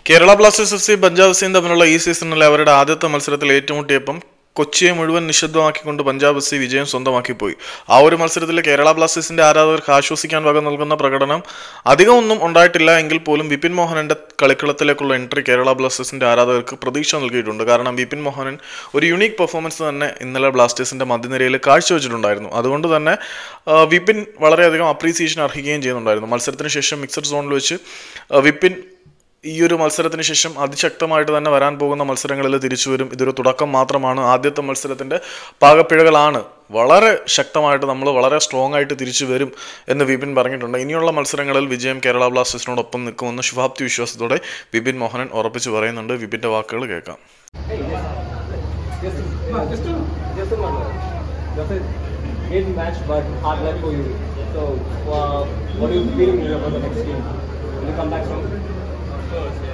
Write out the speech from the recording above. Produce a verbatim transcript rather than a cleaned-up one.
Kerala Blasters F C Punjab F സിയും തമ്മിലുള്ള ഈ സീസണിലെ അവരുടെ ആദ്യത്തെ മത്സരത്തിൽ ഏറ്റുമുട്ടിയപ്പം കൊച്ചിയെ മുഴുവൻ നിശബ്ദമാക്കിക്കൊണ്ട് പഞ്ചാബ് എഫ് സി വിജയം സ്വന്തമാക്കിപ്പോയി. ആ ഒരു മത്സരത്തിൽ കേരള ബ്ലാസ്റ്റേഴ്സിന്റെ ആരാധകർക്ക് ആശ്വസിക്കാൻ വക നൽകുന്ന പ്രകടനം അധികമൊന്നും ഉണ്ടായിട്ടില്ല എങ്കിൽ പോലും വിപിൻ മോഹനന്റെ കളിക്കളത്തിലേക്കുള്ള എൻട്രി കേരള ബ്ലാസ്റ്റേഴ്സിന്റെ ആരാധകർക്ക് പ്രതീക്ഷ നൽകിയിട്ടുണ്ട്. കാരണം വിപിൻ മോഹനൻ ഒരു യുണീക്ക് പെർഫോമൻസ് തന്നെ ഇന്നലെ ബ്ലാസ്റ്റേഴ്സിന്റെ മധ്യനിരയിൽ കാഴ്ചവെച്ചിട്ടുണ്ടായിരുന്നു. അതുകൊണ്ട് തന്നെ വിപിൻ വളരെയധികം അപ്രീസിയേഷൻ അർഹിക്കുകയും ചെയ്യുന്നുണ്ടായിരുന്നു. മത്സരത്തിന് ശേഷം മിക്സഡ് സോണിൽ വെച്ച് വിപിൻ ഈ ഒരു മത്സരത്തിന് ശേഷം അതിശക്തമായിട്ട് തന്നെ വരാൻ പോകുന്ന മത്സരങ്ങളിൽ തിരിച്ചു വരും, ഇതൊരു തുടക്കം മാത്രമാണ്, ആദ്യത്തെ മത്സരത്തിൻ്റെ പാകപ്പിഴകളാണ്, വളരെ ശക്തമായിട്ട് നമ്മൾ വളരെ സ്ട്രോങ് ആയിട്ട് തിരിച്ചു വരും എന്ന് വിപിൻ പറഞ്ഞിട്ടുണ്ട്. ഇനിയുള്ള മത്സരങ്ങളിൽ വിജയം കേരള ബ്ലാസ്റ്റേഴ്സിനോടൊപ്പം നിൽക്കുമെന്ന് ശുഭാപ്തി വിശ്വാസത്തോടെ വിപിൻ മോഹനൻ ഉറപ്പിച്ചു പറയുന്നുണ്ട്. വിപിൻ്റെ വാക്കുകൾ കേൾക്കാം. Of course,